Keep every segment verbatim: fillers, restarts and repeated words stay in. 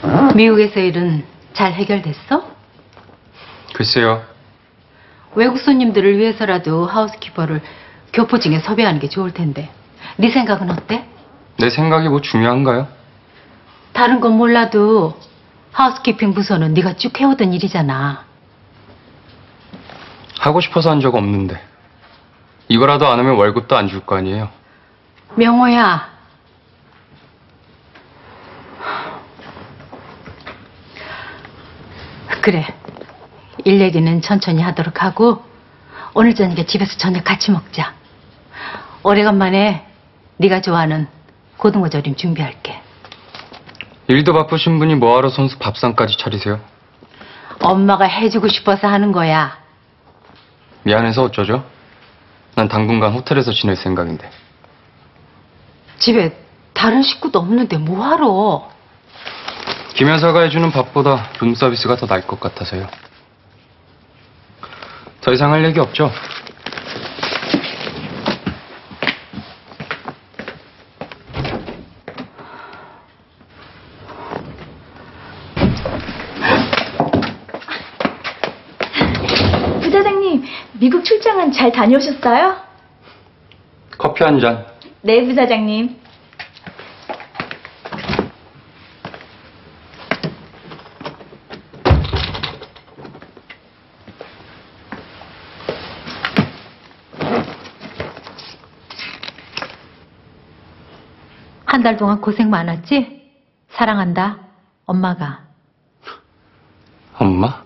미국에서 일은 잘 해결됐어? 글쎄요. 외국 손님들을 위해서라도 하우스키퍼를 교포증에 섭외하는 게 좋을 텐데. 네 생각은 어때? 내 생각이 뭐 중요한가요? 다른 건 몰라도 하우스키핑 부서는 네가 쭉 해오던 일이잖아. 하고 싶어서 한 적 없는데. 이거라도 안 하면 월급도 안 줄 거 아니에요. 명호야. 그래. 일 얘기는 천천히 하도록 하고 오늘 저녁에 집에서 저녁 같이 먹자. 오래간만에 네가 좋아하는 고등어 조림 준비할게. 일도 바쁘신 분이 뭐하러 선수 밥상까지 차리세요? 엄마가 해주고 싶어서 하는 거야. 미안해서 어쩌죠? 난 당분간 호텔에서 지낼 생각인데. 집에 다른 식구도 없는데 뭐하러? 김 여사가 해주는 밥보다 룸서비스가 더 나을 것 같아서요. 더 이상 할 얘기 없죠? 부사장님, 미국 출장은 잘 다녀오셨어요? 커피 한 잔. 네, 부사장님. 한 달 동안 고생 많았지? 사랑한다. 엄마가. 엄마?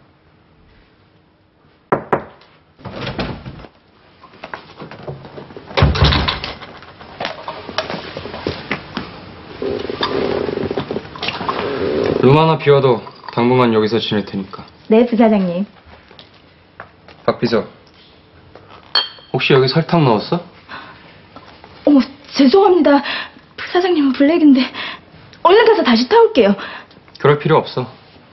룸 하나 비워도 당분간 여기서 지낼 테니까. 네, 부사장님. 박 비서, 혹시 여기 설탕 넣었어? 어머, 죄송합니다. 부사장님은 블랙인데 얼른 가서 다시 타올게요. 그럴 필요 없어.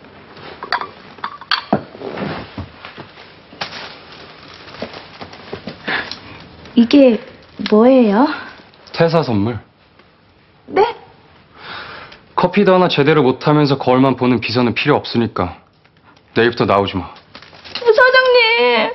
이게 뭐예요? 퇴사 선물. 네? 커피도 하나 제대로 못하면서 거울만 보는 비서는 필요 없으니까 내일부터 나오지 마. 부사장님.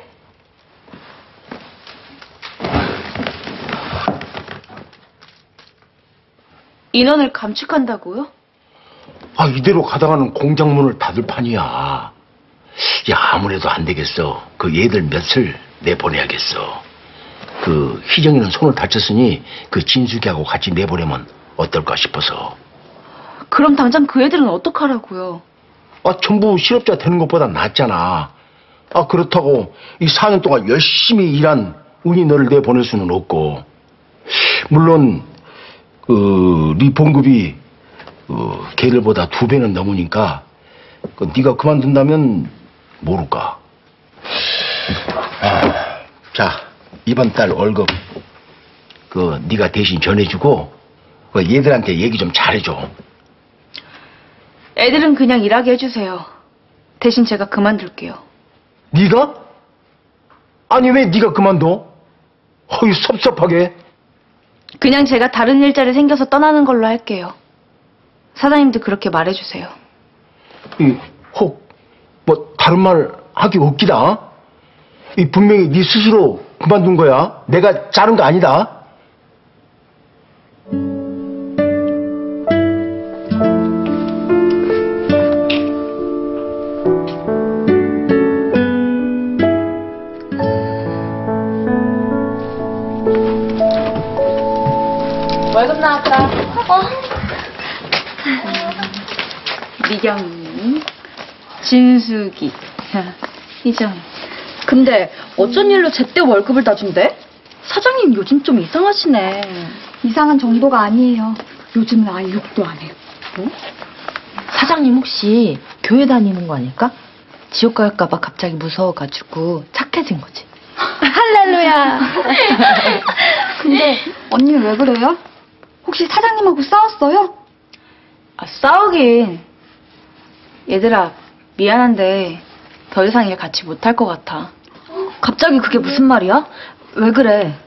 인원을 감축한다고요? 아, 이대로 가다가는 공장문을 닫을 판이야. 야, 아무래도 안 되겠어. 그 얘들 몇을 내보내야겠어. 그 희정이는 손을 다쳤으니 그 진숙이하고 같이 내보내면 어떨까 싶어서. 그럼 당장 그 애들은 어떡하라고요? 아, 전부 실업자 되는 것보다 낫잖아. 아, 그렇다고 이 사 년 동안 열심히 일한 운이 너를 내보낼 수는 없고. 물론 그, 네 봉급이 그, 걔들보다 두 배는 넘으니까 그, 네가 그만둔다면 모를까. 아, 자, 이번 달 월급 그 네가 대신 전해주고 그 얘들한테 얘기 좀 잘해줘. 애들은 그냥 일하게 해주세요. 대신 제가 그만둘게요. 네가? 아니 왜 네가 그만둬? 어이 섭섭하게. 그냥 제가 다른 일자리 생겨서 떠나는 걸로 할게요. 사장님도 그렇게 말해주세요. 이 혹 뭐 다른 말 하기 없기다. 이 분명히 네 스스로 그만둔 거야. 내가 자른 거 아니다. 월급 나왔다. 어? 미경이, 진숙이, 희정. 근데 어쩐 일로 제때 월급을 다 준대? 사장님 요즘 좀 이상하시네. 이상한 정도가 아니에요. 요즘은 아예 욕도 안 해요. 뭐? 사장님 혹시 교회 다니는 거 아닐까? 지옥 갈까봐 갑자기 무서워가지고 착해진 거지. 할렐루야. 근데 언니 왜 그래요? 혹시 사장님하고 싸웠어요? 아, 싸우긴. 얘들아, 미안한데 더 이상 일 같이 못할 것 같아. 갑자기 그게 무슨 말이야? 왜 그래?